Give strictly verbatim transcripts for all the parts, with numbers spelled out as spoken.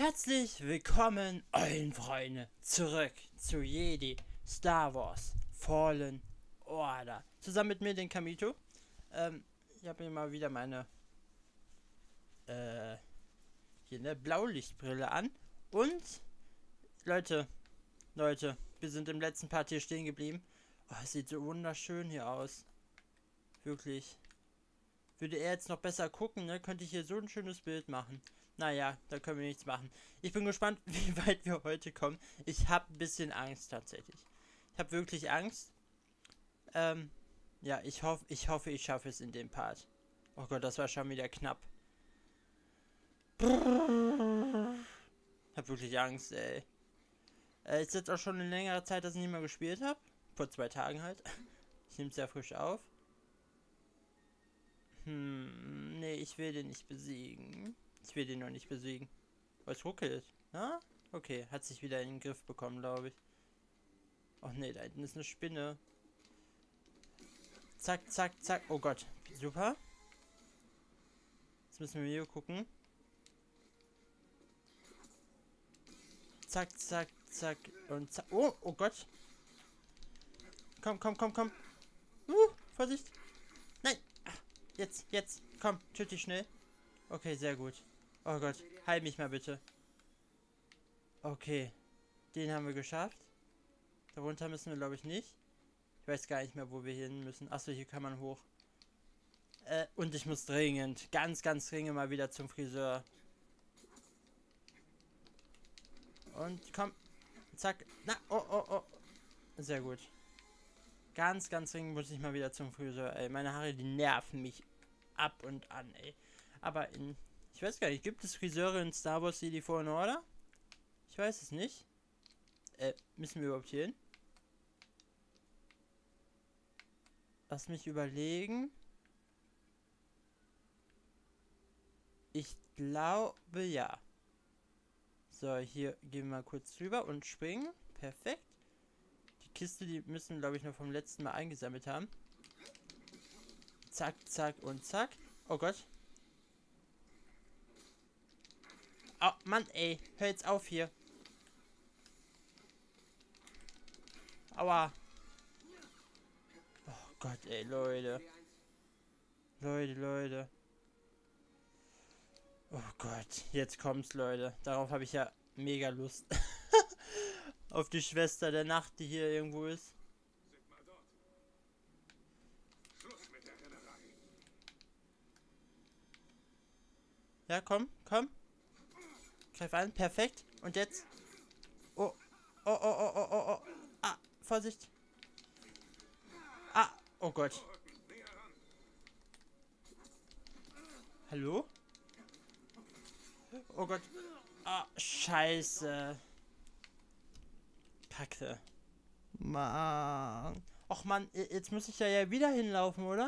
Herzlich willkommen, Eulenfreunde, zurück zu Jedi Star Wars Fallen Order. Zusammen mit mir, den Kamito. Ähm, ich habe mir mal wieder meine äh, hier eine Blaulichtbrille an. Und Leute, Leute, wir sind im letzten Part hier stehen geblieben. Oh, es sieht so wunderschön hier aus. Wirklich. Würde er jetzt noch besser gucken, ne, könnte ich hier so ein schönes Bild machen. Naja, da können wir nichts machen. Ich bin gespannt, wie weit wir heute kommen. Ich habe ein bisschen Angst tatsächlich. Ich habe wirklich Angst. Ähm, ja, ich hoffe, ich hoffe, ich schaffe es in dem Part. Oh Gott, das war schon wieder knapp. Ich habe wirklich Angst, ey. Äh, ist jetzt auch schon eine längere Zeit, dass ich nicht mehr gespielt habe. Vor zwei Tagen halt. Ich nehme es ja frisch auf. Hm, nee, ich will den nicht besiegen. Ich will den noch nicht besiegen. Oh, es ruckelt. Na? Okay, hat sich wieder in den Griff bekommen, glaube ich. Oh nee, da hinten ist eine Spinne. Zack, zack, zack. Oh Gott. Super. Jetzt müssen wir hier gucken. Zack, zack, zack. Und zack. Oh, oh Gott. Komm, komm, komm, komm. Uh, Vorsicht. Nein. Ach, jetzt, jetzt. Komm, töte dich schnell. Okay, sehr gut. Oh Gott. Heil mich mal bitte. Okay. Den haben wir geschafft. Darunter müssen wir, glaube ich, nicht. Ich weiß gar nicht mehr, wo wir hin müssen. Achso, hier kann man hoch. Äh, und ich muss dringend, ganz, ganz dringend mal wieder zum Friseur. Und komm. Zack. Na, oh, oh, oh. Sehr gut. Ganz, ganz dringend muss ich mal wieder zum Friseur, ey. Meine Haare, die nerven mich ab und an, ey. Aber in... Ich weiß gar nicht, gibt es Friseure in Star Wars Jedi Fallen Order? Ich weiß es nicht. Äh, müssen wir überhaupt hier hin? Lass mich überlegen. Ich glaube, ja. So, hier gehen wir mal kurz drüber und springen. Perfekt. Die Kiste, die müssen, glaube ich, noch vom letzten Mal eingesammelt haben. Zack, zack und zack. Oh Gott. Oh, Mann, ey. Hör jetzt auf hier. Aua. Oh Gott, ey, Leute. Leute, Leute. Oh Gott, jetzt kommt's, Leute. Darauf habe ich ja mega Lust. Auf die Schwester der Nacht, die hier irgendwo ist. Ja, komm, komm. Greif an, perfekt. Und jetzt. Oh, oh, oh, oh, oh, oh, oh. Ah, Vorsicht. Ah, oh Gott. Hallo? Oh Gott. Ah, scheiße. Kacke. Mann. Och Mann, jetzt muss ich ja, ja wieder hinlaufen, oder?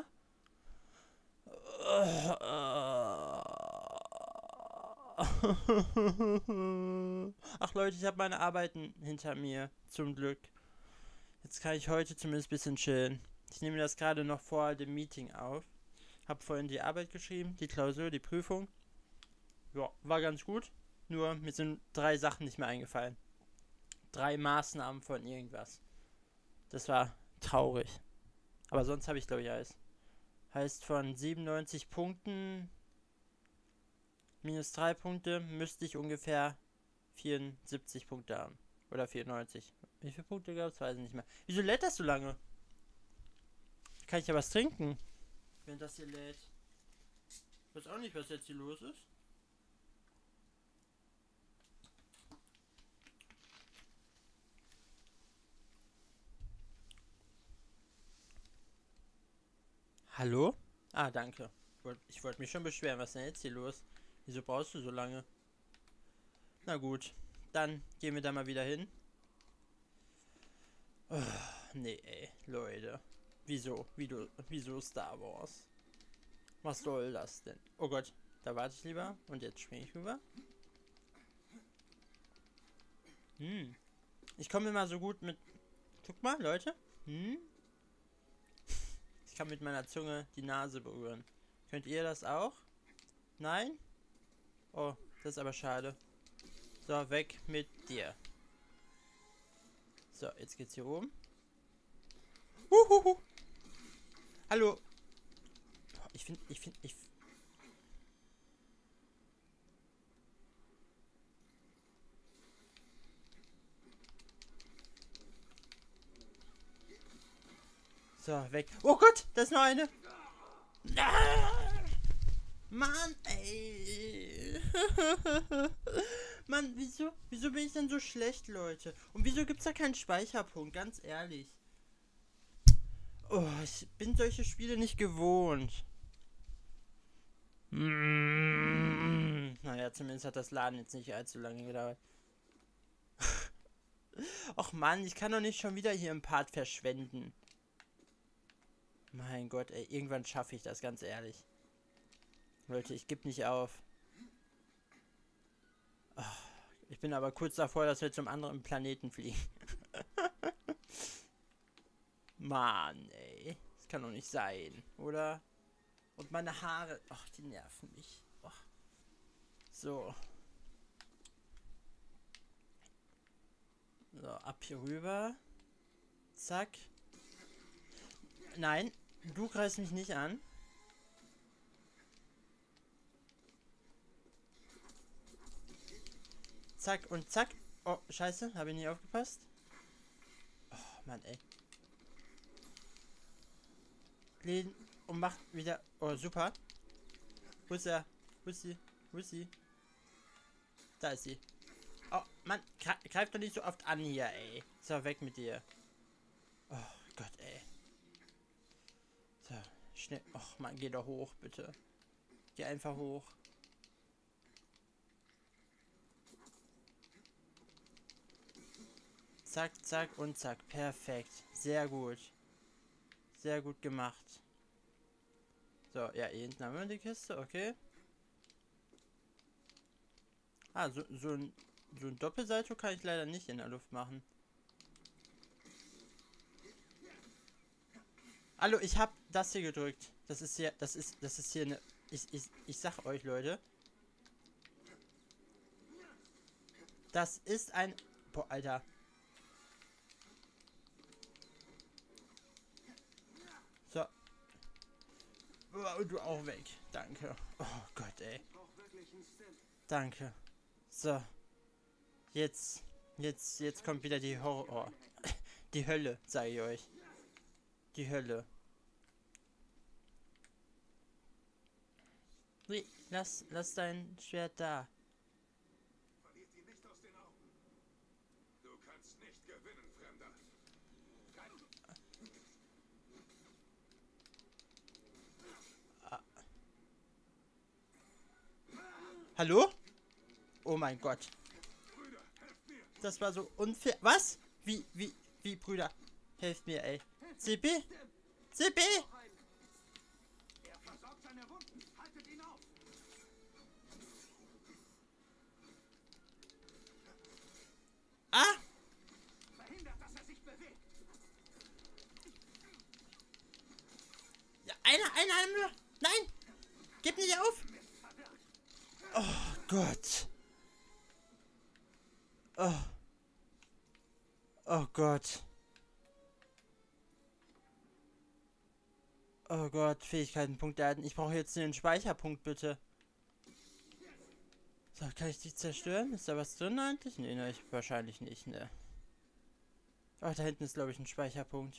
Ach Leute, ich habe meine Arbeiten hinter mir. Zum Glück. Jetzt kann ich heute zumindest ein bisschen chillen. Ich nehme das gerade noch vor dem Meeting auf. Hab vorhin die Arbeit geschrieben, die Klausur, die Prüfung. Ja, war ganz gut. Nur mir sind drei Sachen nicht mehr eingefallen. Drei Maßnahmen von irgendwas. Das war traurig. Aber sonst habe ich, glaube ich, alles. Heißt, von siebenundneunzig Punkten minus drei Punkte müsste ich ungefähr vierundsiebzig Punkte haben. Oder vierundneunzig. Wie viele Punkte gab es? Weiß ich nicht mehr. Wieso lädt das so lange? Kann ich ja was trinken, wenn das hier lädt. Ich weiß auch nicht, was jetzt hier los ist. Hallo? Ah, danke. Ich wollte mich schon beschweren. Was ist denn jetzt hier los? Wieso brauchst du so lange? Na gut. Dann gehen wir da mal wieder hin. Oh, nee, ey. Leute. Wieso? Wieso? Wieso Star Wars? Was soll das denn? Oh Gott. Da warte ich lieber. Und jetzt springe ich rüber. Hm. Ich komme immer so gut mit... Guck mal, Leute. Hm? Ich kann mit meiner Zunge die Nase berühren. Könnt ihr das auch? Nein? Oh, das ist aber schade. So, weg mit dir. So, jetzt geht's hier oben. Uhuhu. Hallo. Ich finde, ich finde, ich... So, weg. Oh Gott, da ist noch eine. Ah, Mann, ey. Mann, wieso, wieso bin ich denn so schlecht, Leute? Und wieso gibt's da keinen Speicherpunkt, ganz ehrlich? Oh, ich bin solche Spiele nicht gewohnt. Mm, naja, zumindest hat das Laden jetzt nicht allzu lange gedauert. Och Mann, ich kann doch nicht schon wieder hier im Part verschwenden. Mein Gott, ey, irgendwann schaffe ich das, ganz ehrlich. Leute, ich gebe nicht auf. Oh, ich bin aber kurz davor, dass wir zum anderen Planeten fliegen. Mann, ey. Das kann doch nicht sein, oder? Und meine Haare, ach, die nerven mich. Oh. So. So, ab hier rüber. Zack. Nein, du greifst mich nicht an. Zack und zack. Oh, scheiße, habe ich nicht aufgepasst. Oh, Mann, ey. Lehnen und macht wieder... Oh, super. Wo ist er? Wo ist sie? Wo ist sie? Da ist sie. Oh, Mann, greif doch nicht so oft an hier, ey. So, weg mit dir. Oh Gott, ey. So, schnell. Och, Mann, geh doch hoch, bitte. Geh einfach hoch. Zack, zack und zack. Perfekt. Sehr gut. Sehr gut gemacht. So, ja, hier hinten haben wir die Kiste, okay. Ah, so, so ein, so ein Doppelsalto kann ich leider nicht in der Luft machen. Hallo, ich habe das hier gedrückt. Das ist hier, das ist, das ist hier eine... Ich, ich, ich sag euch, Leute. Das ist ein... Boah, Alter. So. Oh, du auch weg. Danke. Oh Gott, ey. Danke. So. Jetzt. Jetzt, jetzt kommt wieder die Horror. Die Hölle, sage ich euch. Die Hölle. Nee, lass, lass dein Schwert da. Verliert ihn nicht aus den Augen. Du kannst nicht gewinnen, Fremder. Ah. Hallo? Oh mein Gott. Brüder, helft mir. Das war so unfair. Was? Wie, wie, wie, Brüder? Helft mir, ey. C P? C P? Er versorgt seine Wunden. Haltet ihn auf. Ah? Verhindert, dass er sich bewegt. Ja, einer, einer, einer. Nein! Gib nicht auf! Oh Gott. Oh. Oh Gott. Oh Gott, Fähigkeitenpunkt erhalten. Ich brauche jetzt einen Speicherpunkt, bitte. So, kann ich die zerstören? Ist da was drin eigentlich? Nee, ne, ich, wahrscheinlich nicht, ne. Oh, da hinten ist, glaube ich, ein Speicherpunkt.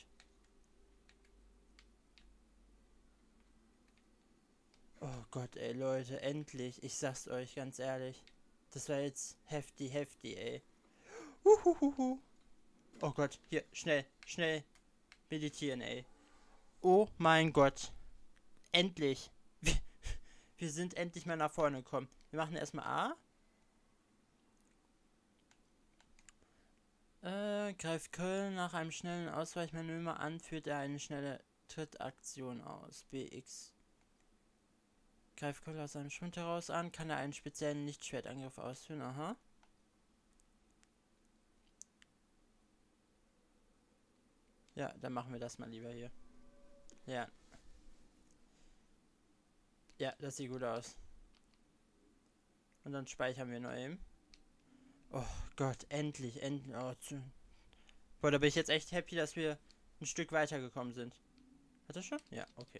Oh Gott, ey, Leute, endlich. Ich sag's euch, ganz ehrlich. Das war jetzt heftig, heftig, ey. Uhuhuhu. Oh Gott, hier, schnell, schnell meditieren, ey. Oh mein Gott. Endlich. Wir, wir sind endlich mal nach vorne gekommen. Wir machen erstmal A. Äh, greift Köln nach einem schnellen Ausweichmanöver an, führt er eine schnelle Trittaktion aus. B X. Greift Köln aus seinem Schwund heraus an, kann er einen speziellen Lichtschwertangriff ausführen. Aha. Ja, dann machen wir das mal lieber hier. Ja. Ja, das sieht gut aus. Und dann speichern wir noch eben. Oh Gott, endlich, endlich. Oh, zu... Boah, da bin ich jetzt echt happy, dass wir ein Stück weitergekommen sind. Hat das schon? Ja, okay.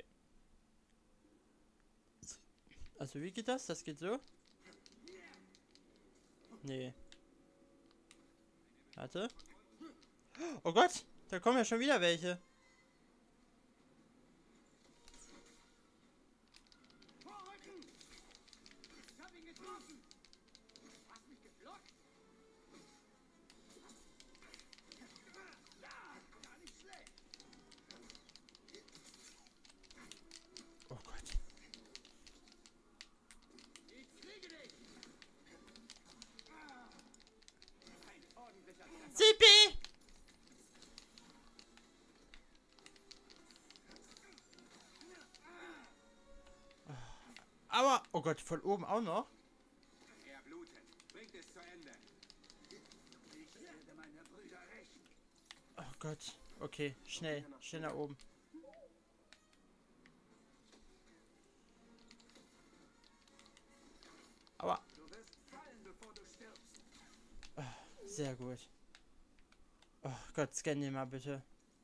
Also wie geht das? Das geht so? Nee. Warte. Oh Gott, da kommen ja schon wieder welche. Oh Gott. C P! Aua! Oh Gott, von oben auch noch? Er blutet. Bringt es zu Ende. Ich werde meine Brüder rächen. Oh Gott. Okay, schnell. Schnell nach oben. Aua. Du wirst fallen, bevor du stirbst. Oh, sehr gut. Oh Gott, scan den mal bitte.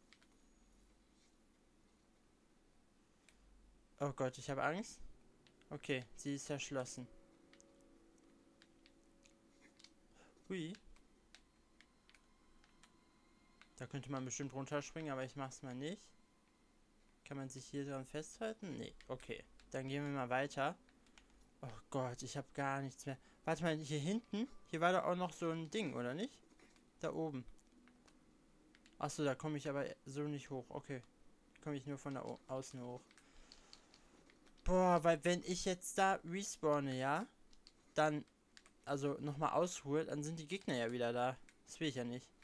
Oh Gott, ich habe Angst. Okay, sie ist verschlossen. Hui. Da könnte man bestimmt runterspringen, aber ich mach's mal nicht. Kann man sich hier dran festhalten? Nee, okay. Dann gehen wir mal weiter. Oh Gott, ich habe gar nichts mehr. Warte mal, hier hinten, hier war doch auch noch so ein Ding, oder nicht? Da oben. Achso, da komme ich aber so nicht hoch. Okay. Komme ich nur von da außen hoch. Boah, weil wenn ich jetzt da respawne, ja, dann, also nochmal ausruhe, dann sind die Gegner ja wieder da. Das will ich ja nicht.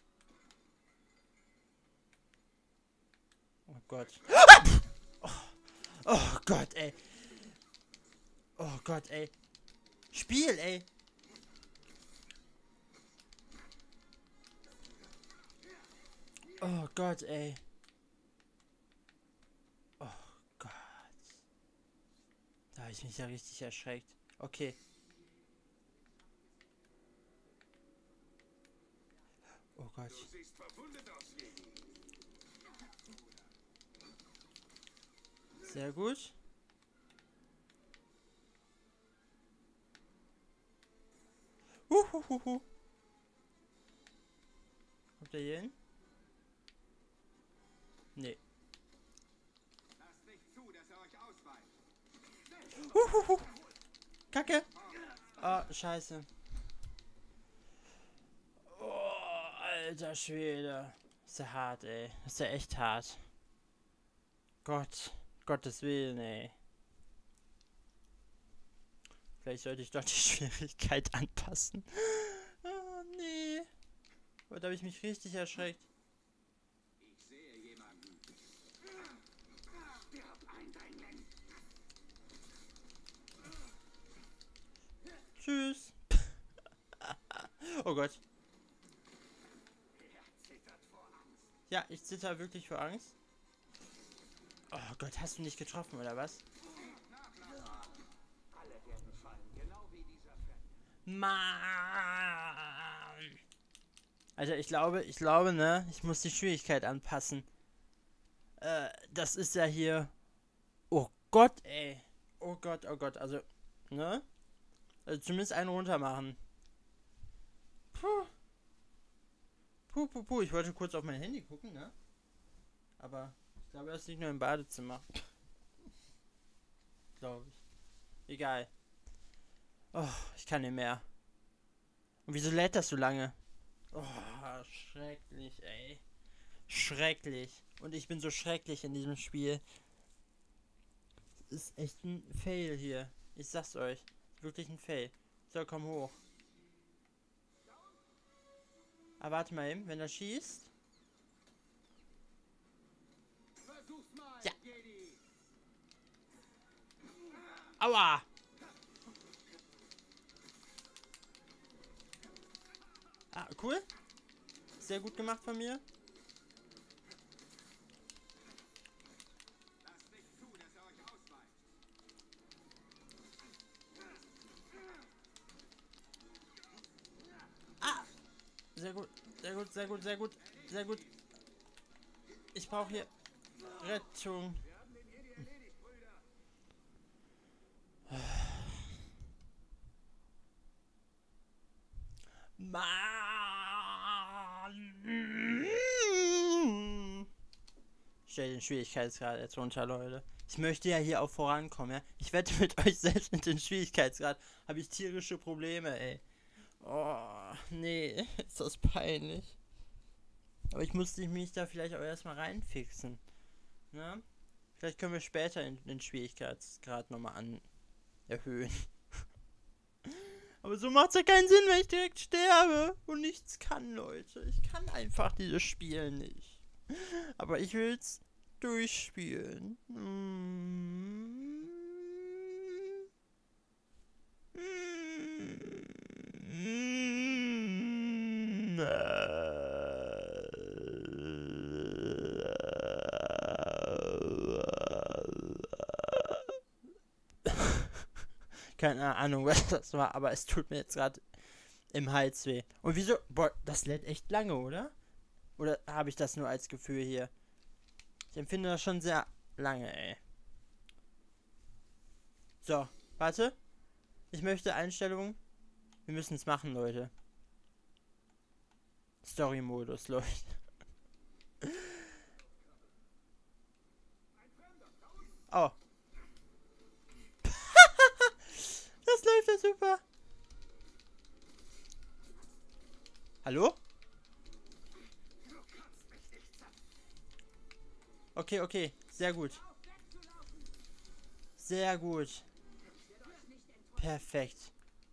Oh Gott. Oh, oh Gott, ey. Oh Gott, ey. Spiel, ey. Oh Gott, ey. Oh Gott. Da habe ich mich ja richtig erschreckt. Okay. Oh Gott. Du siehst verwundet aus, Lady. Sehr gut. Huhuhuhu. Kommt er hier hin? Nee. Lasst nicht zu, dass er euch ausweicht. Huhuhu. Kacke. Oh, scheiße. Oh, alter Schwede. Ist ja hart, ey. Ist ja echt hart. Gott. Gottes Willen, ey. Vielleicht sollte ich doch die Schwierigkeit anpassen. Oh, nee. Oh, da habe ich mich richtig erschreckt. Ich sehe jemanden. Stirb, Eindringling. Tschüss. Oh Gott. Er zittert vor Angst. Ja, ich zitter wirklich vor Angst. Oh Gott, hast du nicht getroffen, oder was? Alle werden fallen, genau wie dieser Fremde. Mann. Alter, ich glaube, ich glaube, ne? Ich muss die Schwierigkeit anpassen. Äh, das ist ja hier... Oh Gott, ey. Oh Gott, oh Gott, also... Ne? Also zumindest einen runter machen. Puh. Puh, puh, puh. Ich wollte kurz auf mein Handy gucken, ne? Aber ich glaube, das liegt nur im Badezimmer. Glaube ich. Egal. Oh, ich kann nicht mehr. Und wieso lädt das so lange? Oh, schrecklich, ey. Schrecklich. Und ich bin so schrecklich in diesem Spiel. Das ist echt ein Fail hier. Ich sag's euch. Wirklich ein Fail. So, komm hoch. Aber warte mal eben, wenn er schießt. Versuch's mal, Ja. Jedi. Aua! Ah, cool. Sehr gut gemacht von mir. Lasst nicht zu, dass er euch ausweicht. sehr gut, sehr gut, sehr gut, sehr gut, sehr gut. Ich brauche hier Rettung. Mann! Stell den Schwierigkeitsgrad jetzt runter, Leute. Ich möchte ja hier auch vorankommen, ja. Ich wette mit euch, selbst mit dem Schwierigkeitsgrad habe ich tierische Probleme, ey. Oh, nee, ist das peinlich. Aber ich musste mich da vielleicht auch erstmal reinfixen. Ne? Vielleicht können wir später den, den Schwierigkeitsgrad nochmal an erhöhen. Aber so macht es ja keinen Sinn, wenn ich direkt sterbe und nichts kann, Leute. Ich kann einfach dieses Spiel nicht. Aber ich will's durchspielen. Mm. Mm. Keine Ahnung, was das war, aber es tut mir jetzt gerade im Hals weh. Und wieso? Boah, das lädt echt lange, oder? Oder habe ich das nur als Gefühl hier? Ich empfinde das schon sehr lange, ey. So, warte. Ich möchte Einstellungen. Wir müssen es machen, Leute. Story-Modus, Leute. Oh. Das läuft ja super. Hallo? Okay, okay. Sehr gut. Sehr gut. Perfekt.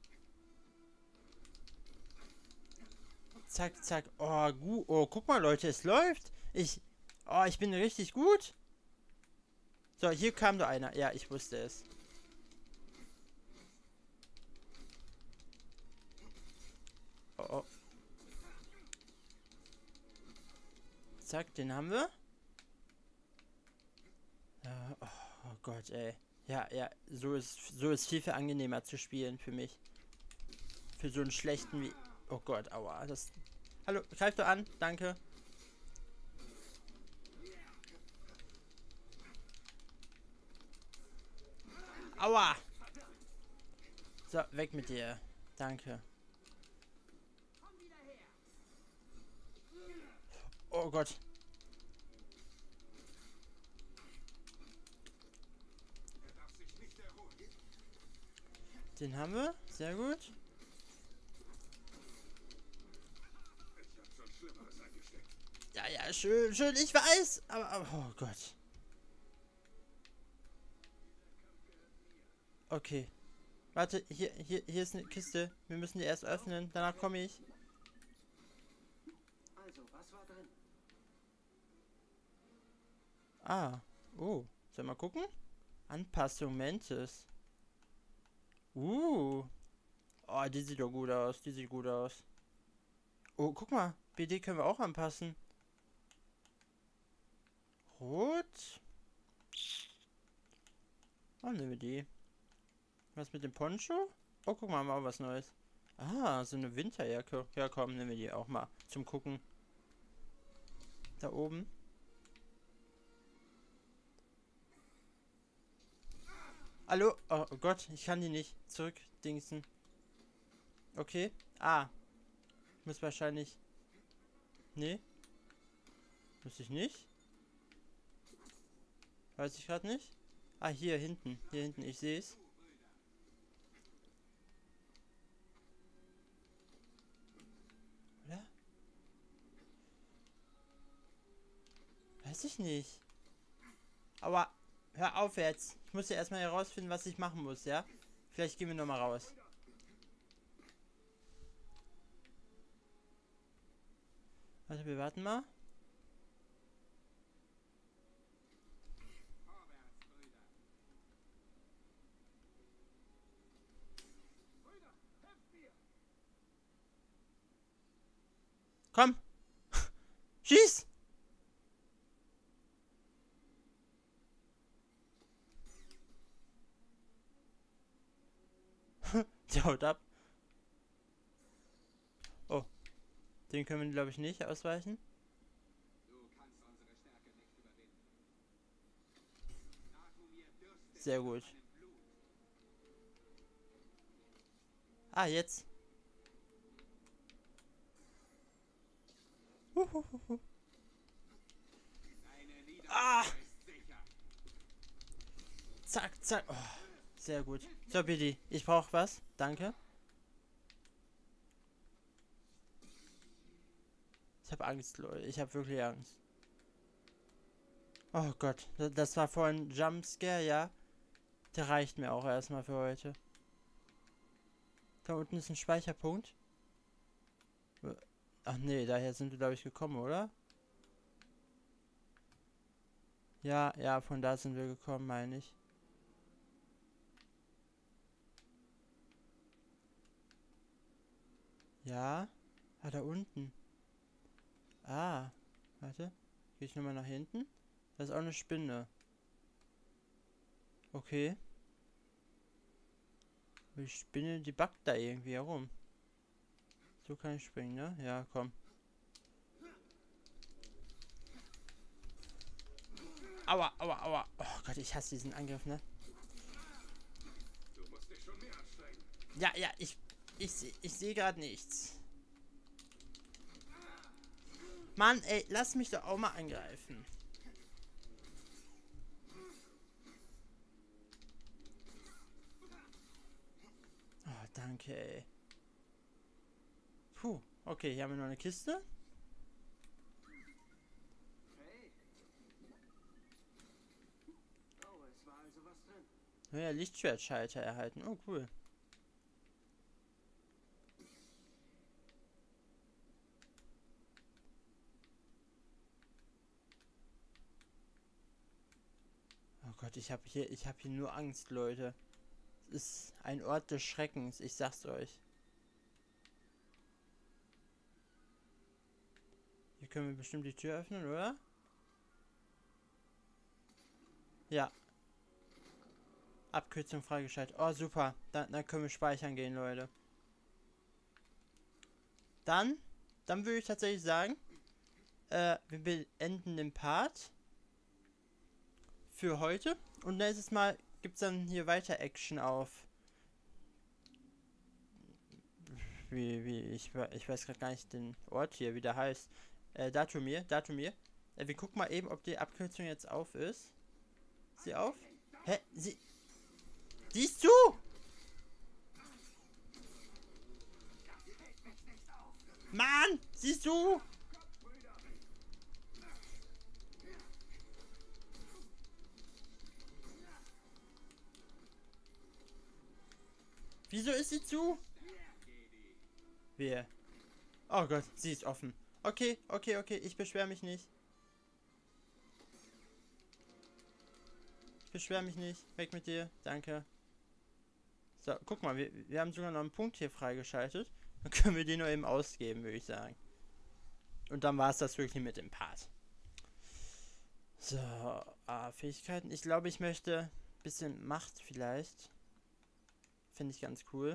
Zack, zack. Oh, gut. Oh, guck mal, Leute, es läuft. Ich. Oh, ich bin richtig gut. So, hier kam da einer. Ja, ich wusste es. Oh, oh. Zack, den haben wir. Ja, oh, oh Gott, ey. Ja, ja, so ist, so ist viel, viel angenehmer zu spielen für mich. Für so einen schlechten wie... Oh Gott, aua. Das... Hallo, greif doch an. Danke. Aua. So, weg mit dir. Danke. Oh Gott. Den haben wir. Sehr gut. Ja, ja, schön, schön. Ich weiß. Aber, aber oh Gott. Okay. Warte, hier, hier, hier ist eine Kiste. Wir müssen die erst öffnen. Danach komme ich. Also, was war drin? Ah. Oh. Soll mal gucken? Anpassung Mentes. Uh. Oh, die sieht doch gut aus. Die sieht gut aus. Oh, guck mal. B D können wir auch anpassen. Rot. Oh, nehmen wir die. Was mit dem Poncho? Oh, guck mal, haben wir auch was Neues. Ah, so eine Winterjacke. Ja, komm, nehmen wir die auch mal zum Gucken. Da oben. Hallo? Oh, oh Gott, ich kann die nicht zurückdingsen. Okay. Ah. Muss wahrscheinlich... Nee. Muss ich nicht? Weiß ich gerade nicht. Ah, hier hinten. Hier hinten, ich sehe es. Oder? Weiß ich nicht. Aber hör auf jetzt. Ich muss ja erstmal herausfinden, was ich machen muss, ja? Vielleicht gehen wir nochmal raus. Warte, wir warten mal. Komm! Schieß! Der haut ab. Oh. Den können wir, glaube ich, nicht ausweichen. Sehr gut. Ah, jetzt. Huhuhuhu. Ah! Zack, zack. Oh, sehr gut. So, Billy, ich brauche was. Danke. Ich habe Angst, Leute. Ich habe wirklich Angst. Oh Gott. Das war vorhin Jumpscare, ja. Der reicht mir auch erstmal für heute. Da unten ist ein Speicherpunkt. Ach nee, daher sind wir, glaube ich, gekommen, oder? Ja, ja, von da sind wir gekommen, meine ich. Ja. Ah, da unten. Ah. Warte. Gehe ich nochmal nach hinten? Da ist auch eine Spinne. Okay. Die Spinne, die backt da irgendwie herum. So kann ich springen, ne? Ja, komm. Aua, aua, aua. Oh Gott, ich hasse diesen Angriff, ne? Du musst dich schon mehr anstrengen. Ja, ja, ich... Ich, seh- ich sehe gerade nichts. Mann, ey, lass mich doch auch mal angreifen. Oh, danke, ey. Puh, okay, hier haben wir noch eine Kiste. Hey. Oh, es war also was drin. Neuer Lichtschwertschalter erhalten. Oh, cool. Oh Gott, ich habe hier, ich habe hier nur Angst, Leute. Es ist ein Ort des Schreckens, ich sag's euch. Hier können wir bestimmt die Tür öffnen, oder? Ja. Abkürzung freigeschaltet. Oh, super. Dann, dann können wir speichern gehen, Leute. Dann, dann würde ich tatsächlich sagen, äh, wir beenden den Part für heute. Und nächstes Mal gibt es dann hier weiter Action auf. Wie, wie, ich, ich weiß gerade gar nicht den Ort hier, wie der heißt. Äh, Datumir, Datumir. Äh, wir gucken mal eben, ob die Abkürzung jetzt auf ist. Ist sie auf? Hä? Sie... Siehst du? Mann! Siehst du? Wieso ist sie zu? Wer? Oh Gott, sie ist offen. Okay, okay, okay, ich beschwere mich nicht. Ich beschwere mich nicht. Weg mit dir. Danke. So, guck mal, wir, wir haben sogar noch einen Punkt hier freigeschaltet. Dann können wir den nur eben ausgeben, würde ich sagen. Und dann war es das wirklich mit dem Part. So, ah, Fähigkeiten. Ich glaube, ich möchte ein bisschen Macht vielleicht. Finde ich ganz cool.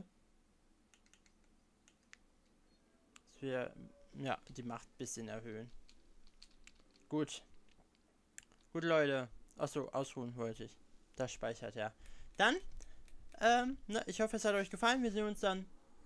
Dass wir, ja, die Macht ein bisschen erhöhen. Gut. Gut, Leute. Achso, ausruhen wollte ich. Das speichert, ja. Dann, ähm, ne, ich hoffe, es hat euch gefallen. Wir sehen uns dann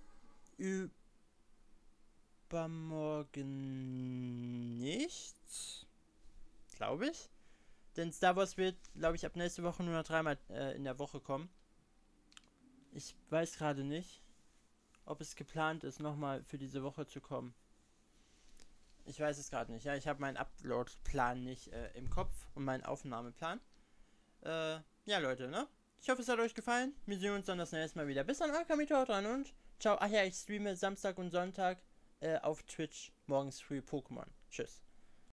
übermorgen nicht. Glaube ich. Denn Star Wars wird, glaube ich, ab nächste Woche nur noch dreimal äh, in der Woche kommen. Ich weiß gerade nicht, ob es geplant ist, nochmal für diese Woche zu kommen. Ich weiß es gerade nicht. Ja, ich habe meinen Upload-Plan nicht äh, im Kopf und meinen Aufnahmeplan. Äh, ja, Leute, ne? Ich hoffe, es hat euch gefallen. Wir sehen uns dann das nächste Mal wieder. Bis dann, Akamito, haut rein und ciao. Ach ja, ich streame Samstag und Sonntag äh, auf Twitch morgens früh Pokémon. Tschüss.